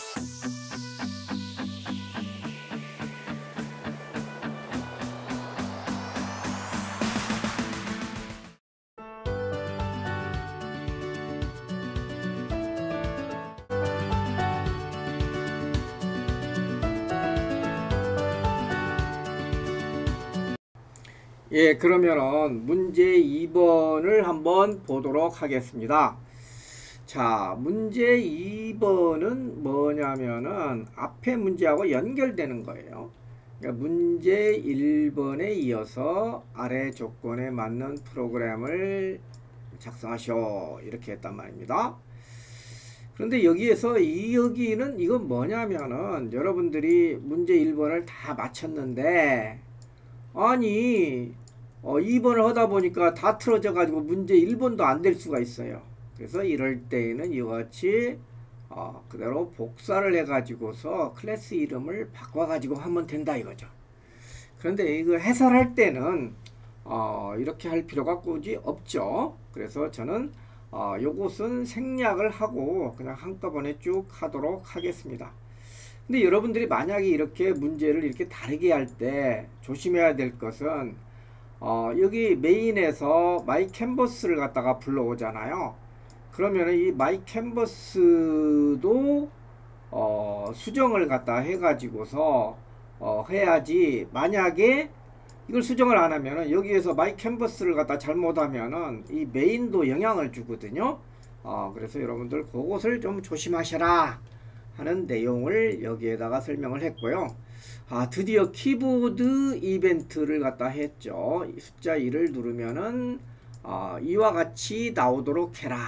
예, 그러면은 문제 2번을 한번 보도록 하겠습니다. 자, 문제 2번은 뭐냐면은 앞에 문제하고 연결되는 거예요. 그러니까 문제 1번에 이어서 아래 조건에 맞는 프로그램을 작성하시오, 이렇게 했단 말입니다. 그런데 여기에서 여기는 이건 뭐냐면은 여러분들이 문제 1번을 다 마쳤는데, 아니 2번을 하다 보니까 다 틀어져 가지고 문제 1번도 안 될 수가 있어요. 그래서 이럴 때에는 이와 같이 그대로 복사를 해 가지고서 클래스 이름을 바꿔 가지고 하면 된다 이거죠. 그런데 이거 해설할 때는 이렇게 할 필요가 굳이 없죠. 그래서 저는 요것은 생략을 하고 그냥 한꺼번에 쭉 하도록 하겠습니다. 근데 여러분들이 만약에 이렇게 문제를 이렇게 다르게 할 때 조심해야 될 것은 여기 메인에서 마이 캔버스를 갖다가 불러오잖아요. 그러면 이 마이 캔버스도 수정을 갖다 해가지고서 해야지, 만약에 이걸 수정을 안 하면은 여기에서 마이 캔버스를 갖다 잘못하면은 이 메인도 영향을 주거든요. 그래서 여러분들 그것을 좀 조심하셔라 하는 내용을 여기에다가 설명을 했고요. 드디어 키보드 이벤트를 갖다 했죠. 숫자 2를 누르면은 이와 같이 나오도록 해라.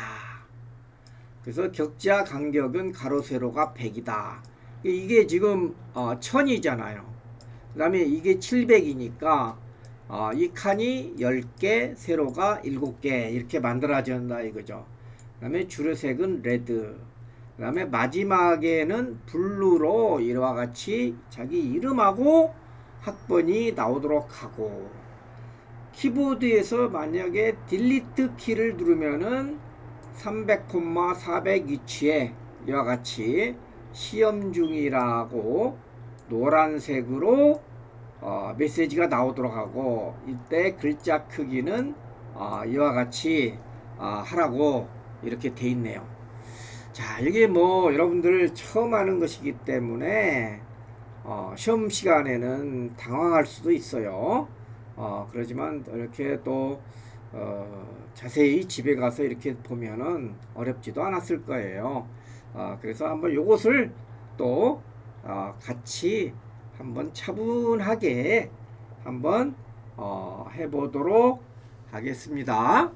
그래서 격자 간격은 가로 세로가 100이다. 이게 지금 1000이잖아요. 그 다음에 이게 700이니까 이 칸이 10개, 세로가 7개 이렇게 만들어진다 이거죠. 그 다음에 주르색은 레드, 그 다음에 마지막에는 블루로 이와 같이 자기 이름하고 학번이 나오도록 하고, 키보드에서 만약에 딜리트 키를 누르면은 300, 400위치에 이와 같이 시험 중이라고 노란색으로 메시지가 나오도록 하고, 이때 글자 크기는 이와 같이 하라고 이렇게 돼 있네요. 자, 이게 뭐 여러분들 처음 하는 것이기 때문에 시험 시간에는 당황할 수도 있어요. 그러지만 이렇게 또 자세히 집에 가서 이렇게 보면은 어렵지도 않았을 거예요. 그래서 한번 요것을 또 같이 한번 차분하게 한번 해보도록 하겠습니다.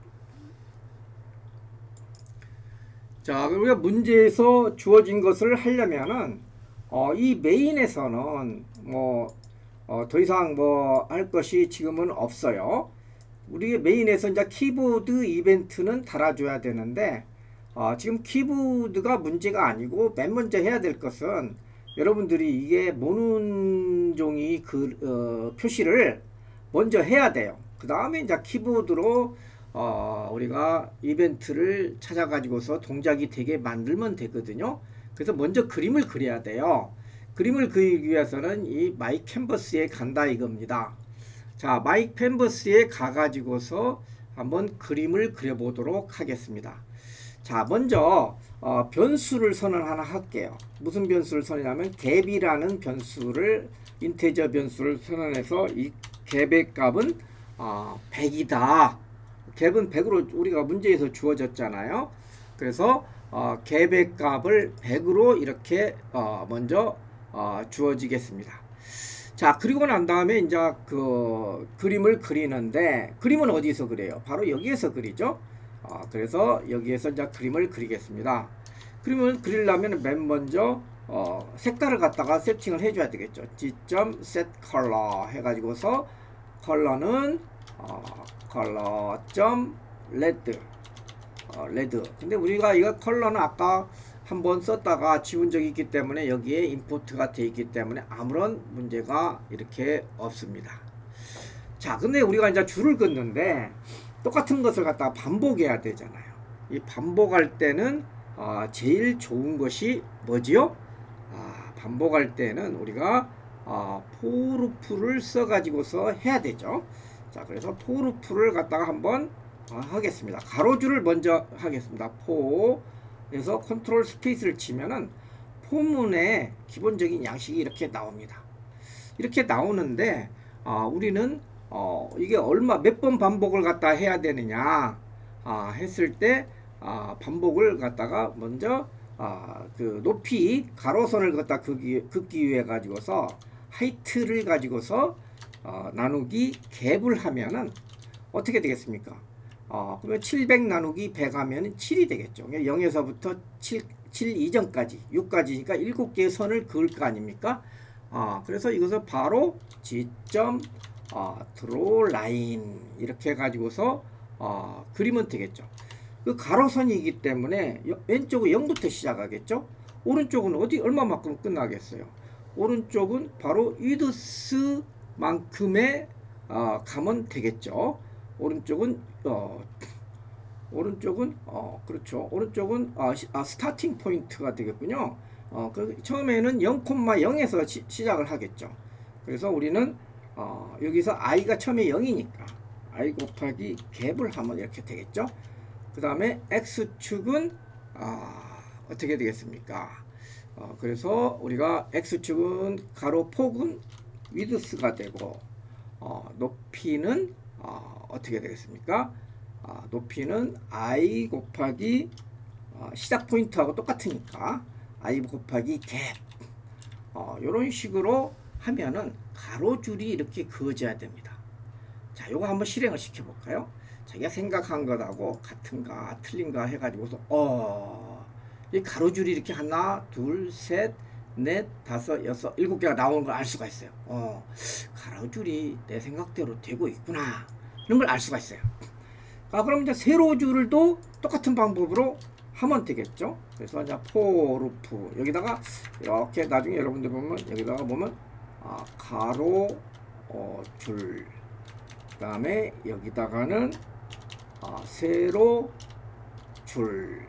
자, 우리가 문제에서 주어진 것을 하려면은 이 메인에서는 뭐 더 이상 뭐 할 것이 지금은 없어요. 우리 메인에서 이제 키보드 이벤트는 달아줘야 되는데, 지금 키보드가 문제가 아니고 맨 먼저 해야 될 것은 여러분들이 이게 모눈종이 표시를 먼저 해야 돼요. 그 다음에 이제 키보드로 우리가 이벤트를 찾아가지고서 동작이 되게 만들면 되거든요. 그래서 먼저 그림을 그려야 돼요. 그림을 그리기 위해서는 이 마이 캔버스에 간다 이겁니다. 자, 마이 캔버스에 가가지고서 한번 그림을 그려보도록 하겠습니다. 자, 먼저 변수를 선언 하나 할게요. 무슨 변수를 선언하면 갭이라는 변수를, 인테저 변수를 선언해서 이 갭의 값은 100이다. 갭은 100으로 우리가 문제에서 주어졌잖아요. 그래서 갭의 값을 100으로 이렇게 먼저 주어지겠습니다. 자, 그리고 난 다음에 이제 그 그림을 그리는데, 그림은 어디서 그려요? 바로 여기에서 그리죠. 그래서 여기에서 이제 그림을 그리겠습니다. 그림을 그리려면 맨 먼저 색깔을 갖다가 세팅을 해줘야 되겠죠. G.set color 해가지고서 컬러는 color.red 레드. 근데 우리가 이거 컬러는 아까 한번 썼다가 지운 적이 있기 때문에 여기에 임포트가 되어 있기 때문에 아무런 문제가 이렇게 없습니다. 자, 근데 우리가 이제 줄을 긋는데 똑같은 것을 갖다가 반복해야 되잖아요. 이 반복할 때는 제일 좋은 것이 뭐지요? 반복할 때는 우리가 포르프를 써가지고서 해야 되죠. 자, 그래서 포르프를 갖다가 한번 하겠습니다. 가로줄을 먼저 하겠습니다. 포에서 컨트롤 스페이스를 치면은 포문의 기본적인 양식이 이렇게 나옵니다. 이렇게 나오는데 우리는 이게 몇 번 반복을 갖다 해야 되느냐 했을 때 반복을 갖다가 먼저 그 높이 가로선을 갖다 긋기 위해 가지고서 하이트를 가지고서 나누기 갭을 하면은 어떻게 되겠습니까? 그러면 700 나누기 100 하면 7이 되겠죠. 0에서부터 7 이전까지 6까지니까 7개의 선을 그을 거 아닙니까? 그래서 이것을 바로 지점 드로우 라인 이렇게 해가지고서 그리면 되겠죠. 그 가로선이기 때문에 왼쪽은 0부터 시작하겠죠. 오른쪽은 얼마만큼 끝나겠어요. 오른쪽은 바로 위드스만큼의 가면 되겠죠. 오른쪽은 그렇죠. 오른쪽은 스타팅 포인트가 되겠군요. 처음에는 0,0에서 시작을 하겠죠. 그래서 우리는 여기서 i가 처음에 0이니까 i 곱하기 갭을 하면 이렇게 되겠죠. 그 다음에 x축은 어떻게 되겠습니까? 그래서 우리가 x축은 가로 폭은 위드스가 되고 높이는 어떻게 되겠습니까? 높이는 i 곱하기 시작 포인트하고 똑같으니까 i 곱하기 갭 이런 식으로 하면은 가로줄이 이렇게 그어져야 됩니다. 자, 요거 한번 실행을 시켜 볼까요? 자기가 생각한 것하고 같은가 틀린가 해가지고서 이 가로줄이 이렇게 하나 둘 셋 넷 다섯 여섯 7개가 나오는 걸 알 수가 있어요. 가로줄이 내 생각대로 되고 있구나 이런 걸 알 수가 있어요. 그럼 이제 세로줄도 똑같은 방법으로 하면 되겠죠. 그래서 이제 포르프 여기다가 이렇게 나중에 여러분들 보면 여기다가 보면 가로 줄 그 다음에 여기다가는 세로 줄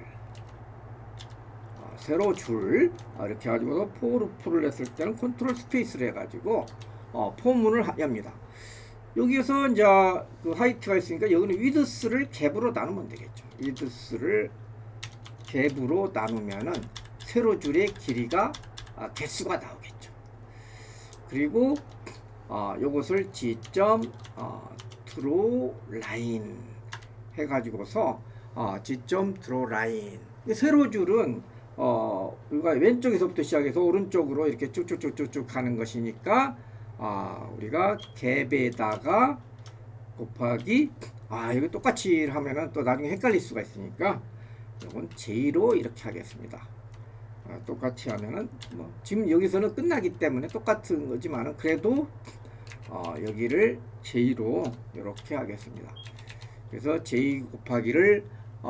이렇게 해가지고 포르프를 했을 때는 컨트롤 스페이스를 해가지고 포문을 엽니다. 여기에서 이제 그 하이트가 있으니까 여기는 위드스를 갭으로 나누면 되겠죠. 위드스를 갭으로 나누면은 세로줄의 길이가 개수가 나오겠죠. 그리고 요것을 지점 드로우 라인 해가지고서 지점 드로우 라인 세로줄은 우리가 왼쪽에서부터 시작해서 오른쪽으로 이렇게 쭉쭉쭉쭉 가는 것이니까 우리가 갭에다가 곱하기 이거 똑같이 하면은 또 나중에 헷갈릴 수가 있으니까 이건 J로 이렇게 하겠습니다. 똑같이 하면은 지금 여기서는 끝나기 때문에 똑같은 거지만은 그래도 여기를 J로 이렇게 하겠습니다. 그래서 J 곱하기를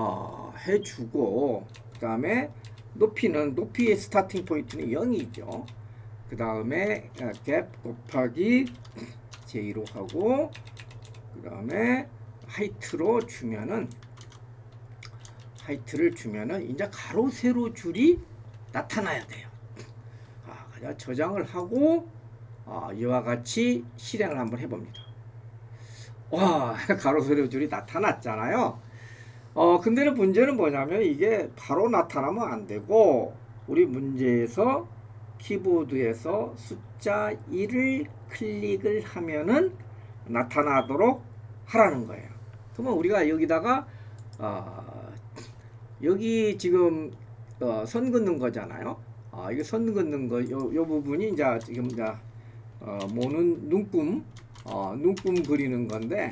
해주고 그 다음에 높이의 스타팅 포인트는 0이죠. 그 다음에 갭 곱하기 J로 하고 그 다음에 하이트를 주면은 이제 가로 세로 줄이 나타나야 돼요. 그냥 저장을 하고 이와 같이 실행을 한번 해봅니다. 가로 세로 줄이 나타났잖아요. 근데 문제는 뭐냐면 이게 바로 나타나면 안 되고 우리 문제에서 키보드에서 숫자 1을 클릭을 하면은 나타나도록 하라는 거예요. 그러면 우리가 여기다가 여기 지금 선 긋는 거잖아요. 이게 선 긋는 거 요 부분이 이제 지금 이제 모는 눈금 그리는 건데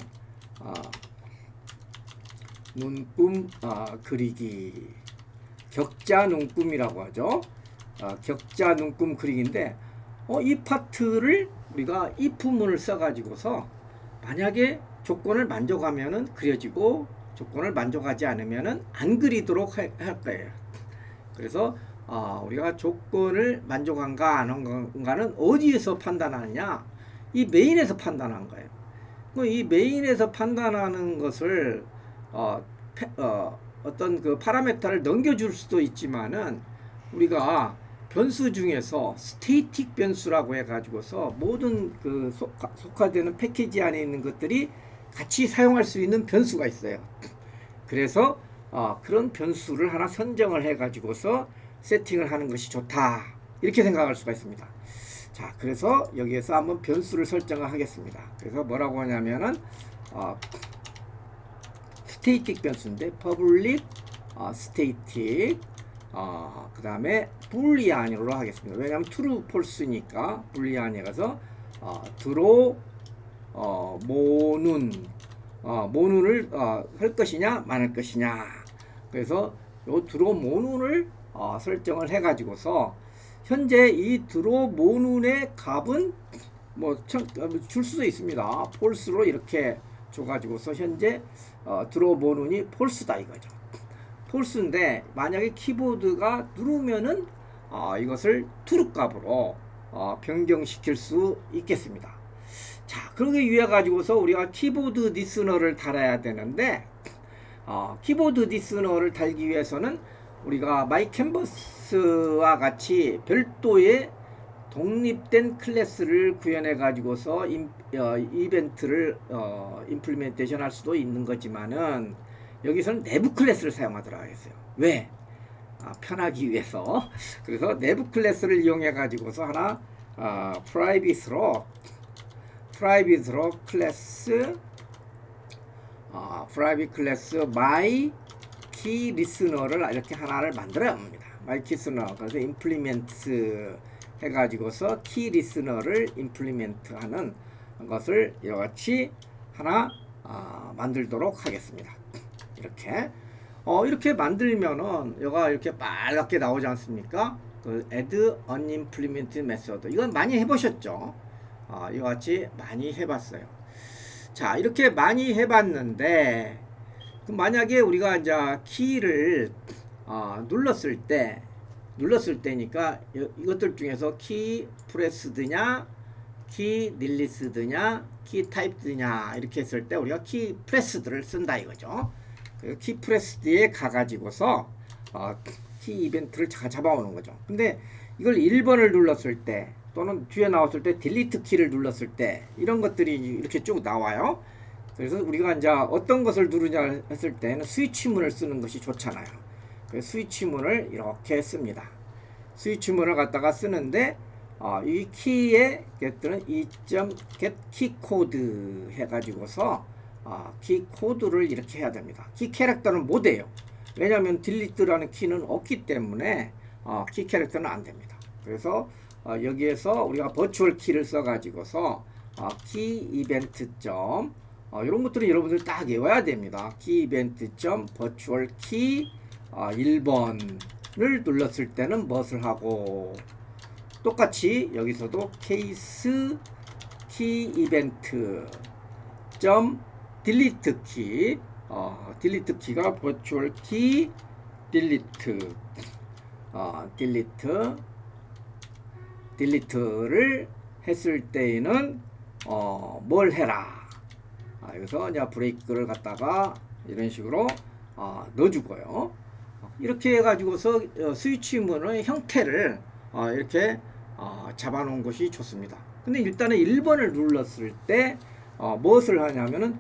눈금 그리기 격자 눈금이라고 하죠. 격자 눈금 그리기인데 이 파트를 우리가 if문을 써가지고서 만약에 조건을 만족하면은 그려지고 조건을 만족하지 않으면은 안 그리도록 할 거예요. 그래서 우리가 조건을 만족한가 안 한가는 어디에서 판단하느냐? 이 메인에서 판단한 거예요. 이 메인에서 판단하는 것을 어떤 그 파라메터를 넘겨줄 수도 있지만은 우리가 변수 중에서 스테이틱 변수라고 해가지고서 모든 그 속화되는 패키지 안에 있는 것들이 같이 사용할 수 있는 변수가 있어요. 그래서 그런 변수를 하나 선정을 해가지고서 세팅을 하는 것이 좋다, 이렇게 생각할 수가 있습니다. 자, 그래서 여기에서 한번 변수를 설정을 하겠습니다. 그래서 뭐라고 하냐면은 스테이틱 변수인데 public static 그 다음에 불리안으로 하겠습니다. 왜냐하면 true, false니까 불리안이라서 draw 모눈을 할 것이냐 마늘 것이냐. 그래서 요 draw 모눈을 설정을 해 가지고서 현재 이 draw 모눈의 값은 뭐 줄 수도 있습니다. false로 이렇게 줘 가지고서 현재 draw 모눈이 false다 이거죠. false인데 만약에 키보드가 누르면은 이것을 true 값으로 변경시킬 수 있겠습니다. 자, 그러기 위해 가지고서 우리가 키보드 리스너를 달아야 되는데 키보드 리스너를 달기 위해서는 우리가 마이 캔버스와 같이 별도의 독립된 클래스를 구현해 가지고서 이벤트를 임플리멘테이션 할 수도 있는 거지만은 여기서는 내부 클래스를 사용하도록 하겠어요. 왜? 편하기 위해서. 그래서 내부 클래스를 이용해 가지고서 하나 프라이빗으로 클래스 프라이빗 클래스 마이 키 리스너를 이렇게 하나를 만들어야 합니다. 마이 키 리스너. 그래서 임플리멘트 해 가지고서 키 리스너를 임플리멘트 하는 것을 이같이 하나 만들도록 하겠습니다. 이렇게 만들면은 얘가 이렇게 빨갛게 나오지 않습니까? 그 add unimplemented method, 이건 많이 해보셨죠? 이같이 많이 해봤어요. 자, 이렇게 많이 해봤는데 만약에 우리가 이제 키를 눌렀을 때니까 이것들 중에서 키 프레스드냐, 키 릴리스드냐, 키 타입드냐 이렇게 했을 때 우리가 키 프레스드를 쓴다 이거죠. 키 프레스드에 가가지고서 키 이벤트를 잡아오는 거죠. 근데 이걸 1번을 눌렀을 때 또는 뒤에 나왔을 때 딜리트 키를 눌렀을 때 이런 것들이 이렇게 쭉 나와요. 그래서 우리가 이제 어떤 것을 누르냐 했을 때는 스위치문을 쓰는 것이 좋잖아요. 그래서 스위치문을 이렇게 씁니다. 스위치문을 갖다가 쓰는데 이 키에 get는 2.get 키코드 해가지고서 키 코드를 이렇게 해야 됩니다. 키 캐릭터는 못 해요. 왜냐하면 딜리트라는 키는 없기 때문에 키 캐릭터는 안 됩니다. 그래서 여기에서 우리가 버추얼 키를 써 가지고서 키 이벤트 점 이런 것들은 여러분들 딱 외워야 됩니다. 키 이벤트 점 버추얼 키 1번을 눌렀을 때는 무엇을 하고, 똑같이 여기서도 케이스 키 이벤트 점 딜리트 키 딜리트 키가 버추얼 키 딜리트를 했을 때에는 뭘 해라. 여기서 이제 브레이크를 갖다가 이런 식으로 넣어주고요. 이렇게 해가지고서 스위치문의 형태를 이렇게 잡아놓은 것이 좋습니다. 근데 일단은 1번을 눌렀을 때 무엇을 하냐면은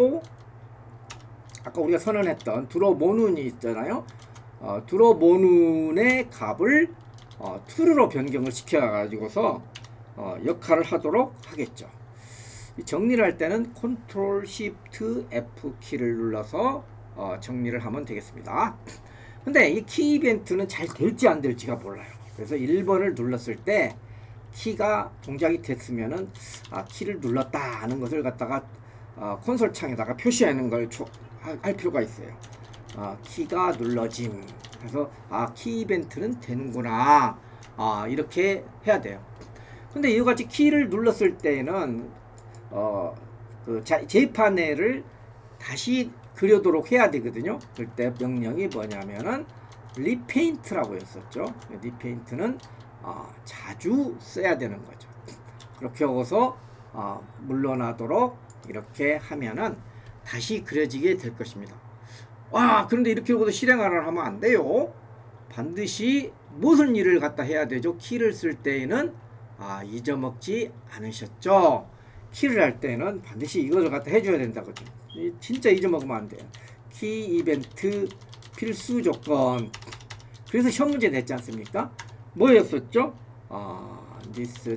아까 우리가 선언했던 드로 모눈이 있잖아요. 드로 모눈의 값을 true로 변경을 시켜 가지고서 역할을 하도록 하겠죠. 정리를 할 때는 Ctrl Shift F 키를 눌러서 정리를 하면 되겠습니다. 근데 이 키 이벤트는 잘 될지 안 될지가 몰라요. 그래서 1번을 눌렀을 때 키가 동작이 됐으면은 키를 눌렀다 하는 것을 갖다가 콘솔 창에다가 표시하는 걸 할 필요가 있어요. 키가 눌러짐. 그래서 키 이벤트는 되는구나. 이렇게 해야 돼요. 근데 이와 같이 키를 눌렀을 때는 그 J판넬을 다시 그려도록 해야 되거든요. 그때 명령이 뭐냐면은 리페인트라고 했었죠. 리페인트는 자주 써야 되는 거죠. 그렇게 하고서 물러나도록 이렇게 하면은 다시 그려지게 될 것입니다. 그런데 이렇게 하고도 실행하라 하면 안 돼요. 반드시 무슨 일을 갖다 해야 되죠? 키를 쓸 때에는 잊어먹지 않으셨죠? 키를 할 때는 반드시 이것을 갖다 해줘야 된다거든요. 진짜 잊어먹으면 안 돼요. 키 이벤트 필수 조건. 그래서 시험 문제 냈지 않습니까? 뭐였었죠? this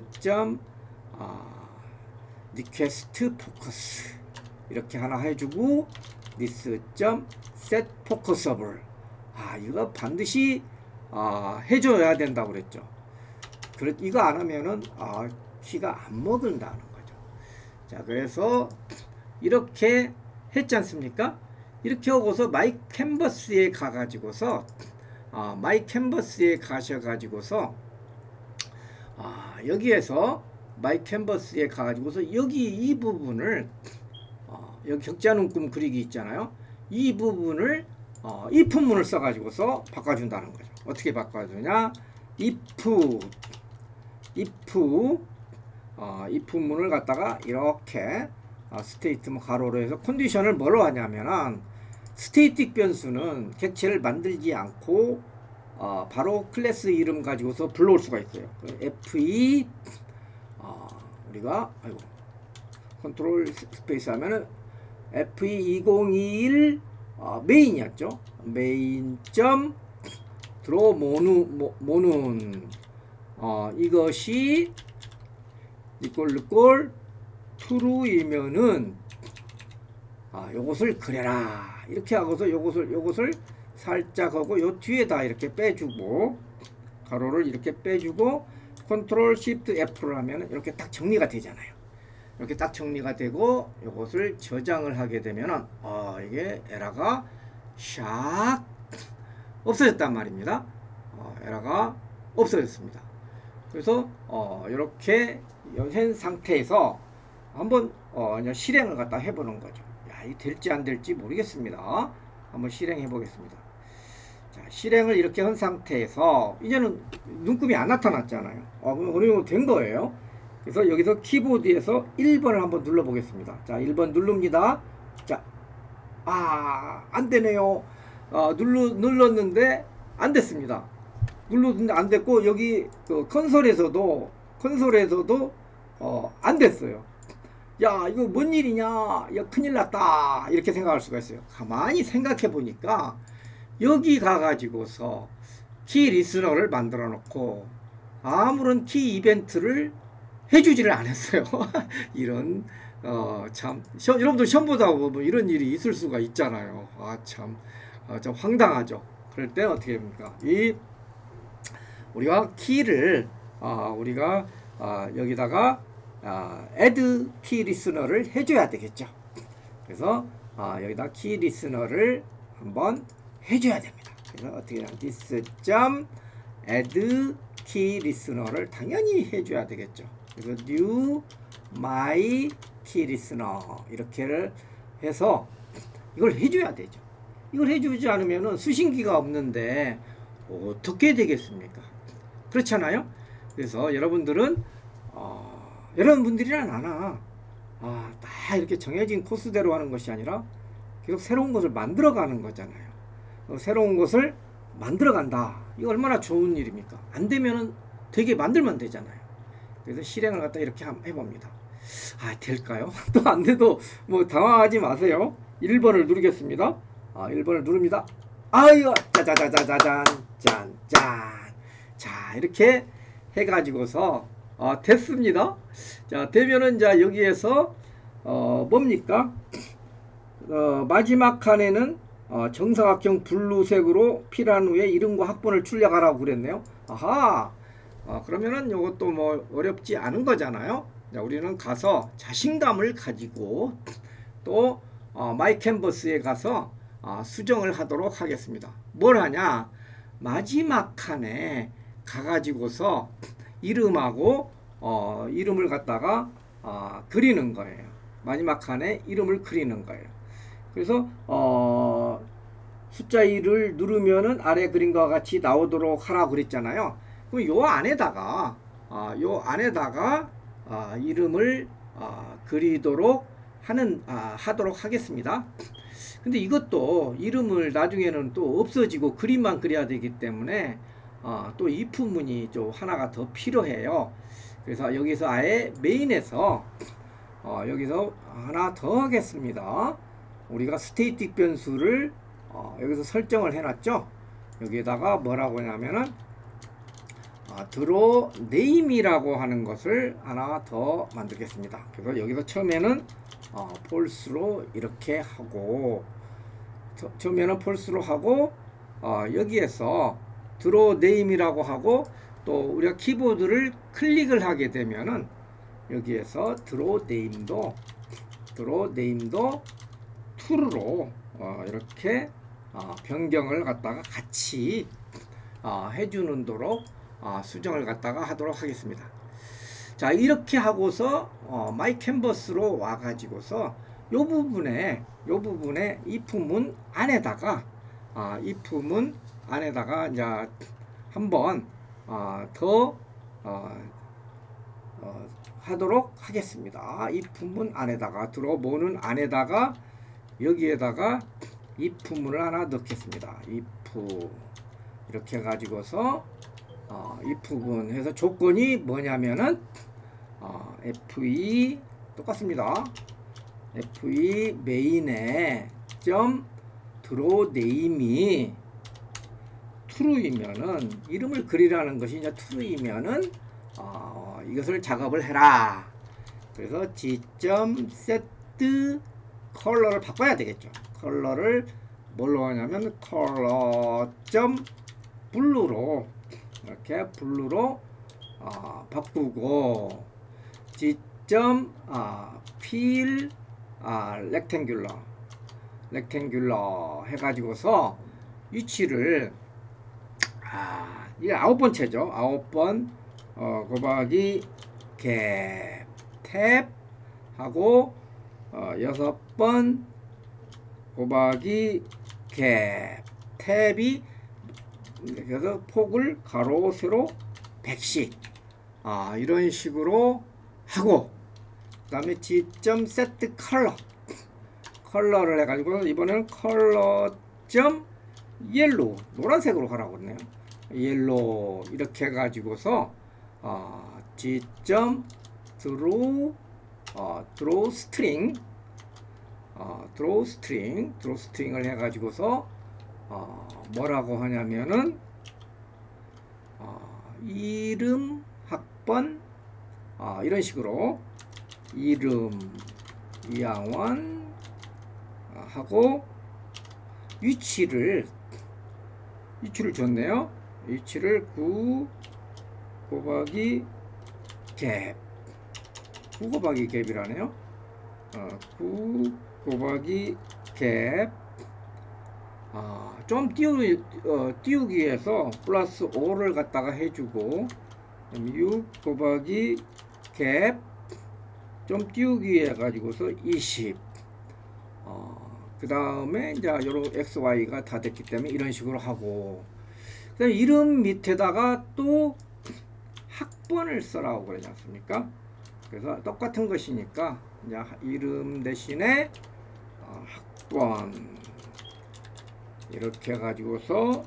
request focus 이렇게 하나 해주고 this set focusable 이거 반드시 해줘야 된다고 그랬죠. 이거 안 하면은 키가 안 먹는다는 거죠. 자, 그래서 이렇게 했지 않습니까? 이렇게 하고서 마이 캔버스에 가가지고서 마이 캔버스에 가셔가지고서 여기에서 마이 캔버스에 가가지고서 여기 이 부분을 여기 격자 눈금 그리기 있잖아요. 이 부분을 if 문을 써가지고서 바꿔준다는 거죠. 어떻게 바꿔주냐? if 문을 갖다가 이렇게 스테이트먼 가로로 해서 컨디션을 뭐로 하냐면은 스테이틱 변수는 객체를 만들지 않고 바로 클래스 이름 가지고서 불러올 수가 있어요. fe 우리가 컨트롤 스페이스 하면은 fe2021 메인이었죠. 메인 점 드로 모눈 이것이 이꼴 true이면은 요것을 그래라 이렇게 하고서 요것을 살짝 하고 요 뒤에다 이렇게 빼주고 가로를 이렇게 빼주고 컨트롤 시프트 F를 하면 이렇게 딱 정리가 되잖아요. 이렇게 딱 정리가 되고 요것을 저장을 하게 되면은 이게 에러가 샥 없어졌단 말입니다. 에러가 없어졌습니다. 그래서 이렇게 현 상태에서 한번 실행을 갖다 해보는 거죠. 이 될지 안 될지 모르겠습니다. 한번 실행해 보겠습니다. 자, 실행을 이렇게 한 상태에서 이제는 눈금이 안 나타났잖아요. 그럼 어느 정도 된 거예요. 그래서 여기서 키보드에서 1번을 한번 눌러 보겠습니다. 자, 1번 누릅니다. 자, 안 되네요. 눌렀는데 안 됐습니다. 눌렀는데 안 됐고 여기 그 컨솔에서도 안 됐어요. 야, 이거 뭔 일이냐? 야, 큰일 났다. 이렇게 생각할 수가 있어요. 가만히 생각해 보니까 여기 가가지고서 키 리스너를 만들어 놓고 아무런 키 이벤트를 해주지를 않았어요. 이런 참 여러분들 시험 보다 보면 이런 일이 있을 수가 있잖아요. 참 황당하죠. 그럴 때 어떻게 합니까? 우리가 키를 우리가 여기다가 add key listener를 해줘야 되겠죠. 그래서 여기다 key listener를 한번 해줘야 됩니다. 그래서 어떻게 하면 this add key listener를 당연히 해줘야 되겠죠. 그래서 new my key listener 이렇게를 해서 이걸 해줘야 되죠. 이걸 해주지 않으면은 수신기가 없는데 어떻게 되겠습니까? 그렇잖아요. 그래서 여러분들은 여러분들이란 아나 다 이렇게 정해진 코스대로 하는 것이 아니라 계속 새로운 것을 만들어 가는 거잖아요. 새로운 것을 만들어 간다. 이거 얼마나 좋은 일입니까? 안 되면은 되게 만들면 되잖아요. 그래서 실행을 갖다 이렇게 해봅니다. 될까요? 또 안 돼도 뭐 당황하지 마세요. 1번을 누르겠습니다. 1번을 누릅니다. 이거 짜자자자자잔 짠짠. 자, 이렇게 해가지고서 됐습니다. 자, 되면은 자 여기에서 뭡니까? 마지막 칸에는 정사각형 블루색으로 칠한 후에 이름과 학번을 출력하라고 그랬네요. 그러면은 이것도 뭐 어렵지 않은 거잖아요. 자, 우리는 가서 자신감을 가지고 또 마이 캔버스에 가서 수정을 하도록 하겠습니다. 뭘 하냐? 마지막 칸에 가가지고서 이름하고 이름을 갖다가 그리는 거예요. 마지막 칸에 이름을 그리는 거예요. 그래서 숫자 1을 누르면은 아래 그림과 같이 나오도록 하라고 그랬잖아요. 그럼 요 안에다가 이름을 그리도록 하도록 하겠습니다. 근데 이것도 이름을 나중에는 또 없어지고 그림만 그려야 되기 때문에 또 if문이 좀 하나가 더 필요해요. 그래서 여기서 아예 메인에서 여기서 하나 더 하겠습니다. 우리가 스테이틱 변수를 여기서 설정을 해놨죠. 여기에다가 뭐라고 하냐면은 draw name이라고 하는 것을 하나 더 만들겠습니다. 그래서 여기서 처음에는 false로 이렇게 하고, 처음에는 false로 하고, 여기에서 draw name이라고 하고, 또 우리가 키보드를 클릭을 하게 되면은 여기에서 draw name도 true로 이렇게 변경을 갖다가 같이 해주는 도록 수정을 갖다가 하도록 하겠습니다. 자, 이렇게 하고서 마이 캔버스로 와 가지고서 요 부분에 if문 안에다가 if문 안에다가 이제 한번 더 하도록 하겠습니다. if문 안에다가 들어보는 안에다가 여기에다가 if문을 하나 넣겠습니다. if 이렇게 가지고서 if문 해서 조건이 뭐냐면은 fe 똑같습니다. fe 메인에 점 draw name이 true이면은 이름을 그리라는 것이 이제 true이면은 이것을 작업을 해라. 그래서 g.set 컬러를 바꿔야 되겠죠. 컬러를 뭘로 하냐면 color.blue로 이렇게 블루로 바꾸고 g.fill rectangular 해가지고서 위치를 이게 9번째죠. 9번 곱하기 갭 탭 하고 6번 곱하기 갭 탭이 그래서 폭을 가로 세로 100씩 이런 식으로 하고, 그 다음에 g.set 컬러를 해가지고 이번에는 컬러.yellow 노란색으로 가라고 그러네요. 옐로우 이렇게 해가지고서 g.draw string을 해가지고서 뭐라고 하냐면은 이름 학번 이런 식으로 이름 이양원 하고 위치를 줬네요. 위치를 9 곱하기 갭 9 곱하기 갭이라네요. 9 곱하기 갭 좀 띄우기 위해서 플러스 5를 갖다가 해주고 6 곱하기 갭 좀 띄우기 위해 가지고서 20 그 다음에 이제 요런 XY가 다 됐기 때문에 이런 식으로 하고, 그 다음에 이름 밑에다가 또 학번을 써라고 그러지 않습니까? 그래서 똑같은 것이니까 이제 이름 대신에 학번 이렇게 해가지고서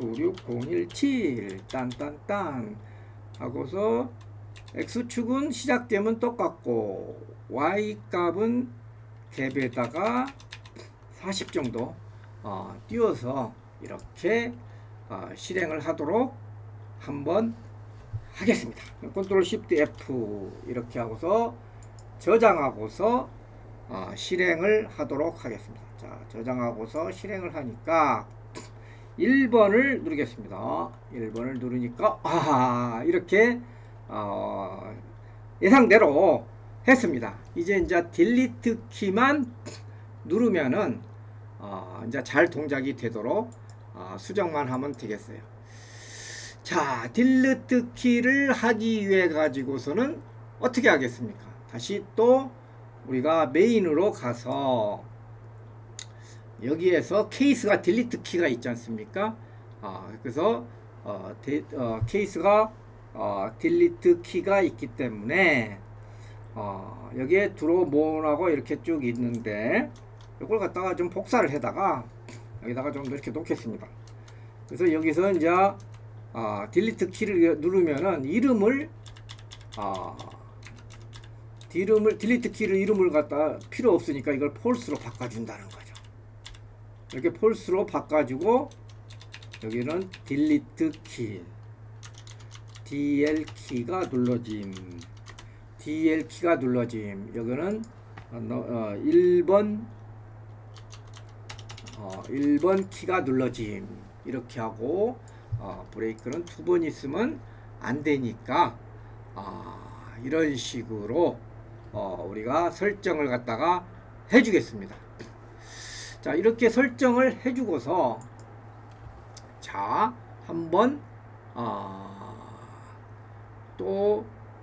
96017 딴딴딴 하고서 X축은 시작되면 똑같고 Y값은 갭에다가 40 정도 띄워서 이렇게 실행을 하도록 한번 하겠습니다. 컨트롤 쉬프트 F 이렇게 하고서 저장하고서 실행을 하도록 하겠습니다. 자, 저장하고서 실행을 하니까 1번을 누르겠습니다. 1번을 누르니까 이렇게 예상대로 했습니다. 이제 딜리트 키만 누르면은 이제 잘 동작이 되도록 수정만 하면 되겠어요. 자, 딜리트 키를 하기 위해 가지고서는 어떻게 하겠습니까? 다시 또 우리가 메인으로 가서 여기에서 케이스가 딜리트 키가 있지 않습니까? 그래서 케이스가 딜리트 키가 있기 때문에 여기에 드로우 모음하고 이렇게 쭉 있는데 이걸 갖다가 좀 복사를 해다가 여기다가 좀 더 이렇게 놓겠습니다. 그래서 여기서 이제 딜리트 키를 누르면은 딜리트 키를 이름을 갖다 필요 없으니까 이걸 폴스로 바꿔준다는 거죠. 이렇게 폴스로 바꿔주고 여기는 딜리트 키 DL 키가 눌러짐. DL 키가 눌러짐. 여기는 1번 키가 눌러짐. 이렇게 하고 브레이크는 2번 있으면 안 되니까 이런 식으로 우리가 설정을 갖다가 해주겠습니다. 자, 이렇게 설정을 해주고서 자, 한번 또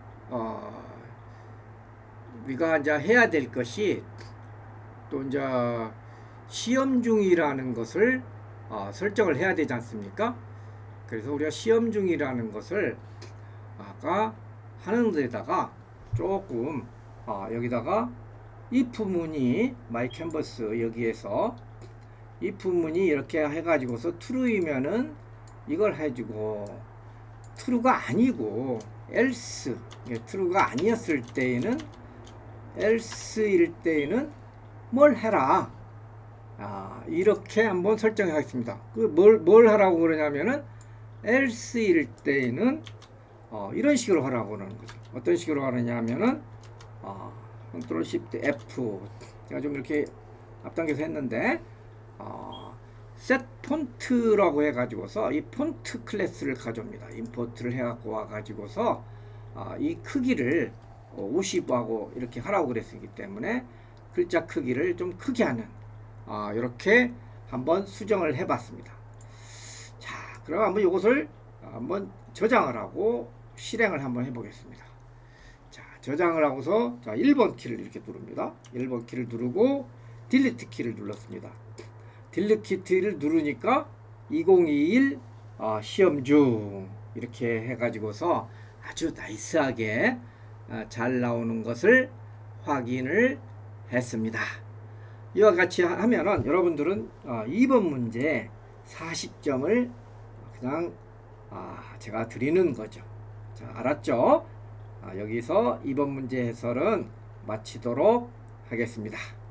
우리가 이제 해야 될 것이 또 이제 시험 중이라는 것을 설정을 해야 되지 않습니까? 그래서 우리가 시험 중이라는 것을 아까 하는 데다가 조금 여기다가 if 문이 my canvas 여기에서 if 문이 이렇게 해가지고서 true이면은 이걸 해주고 true가 아니고 else true가 아니었을 때에는 else일 때에는 뭘 해라. 이렇게 한번 설정해 하겠습니다. 뭘 하라고 그러냐면은 else일 때에는 이런 식으로 하라고 그러는 거죠. 어떤 식으로 하느냐면은 컨트롤 시프트 F 제가 좀 이렇게 앞당겨서 했는데 set 폰트라고 해가지고서 이 폰트 클래스를 가져옵니다. 임포트를 해갖고 와가지고서 이 크기를 50하고 이렇게 하라고 그랬기 때문에 글자 크기를 좀 크게 하는 이렇게 한번 수정을 해봤습니다. 자, 그럼 한번 이것을 한번 저장을 하고 실행을 한번 해보겠습니다. 자, 저장을 하고서 자 1번 키를 이렇게 누릅니다. 1번 키를 누르고 딜리트 키를 눌렀습니다. 딜리트 키를 누르니까 2021 시험 중 이렇게 해가지고서 아주 나이스하게 잘 나오는 것을 확인을 했습니다. 이와 같이 하면은 여러분들은 2번 문제 40점을 그냥 제가 드리는 거죠. 자, 알았죠? 여기서 2번 문제 해설은 마치도록 하겠습니다.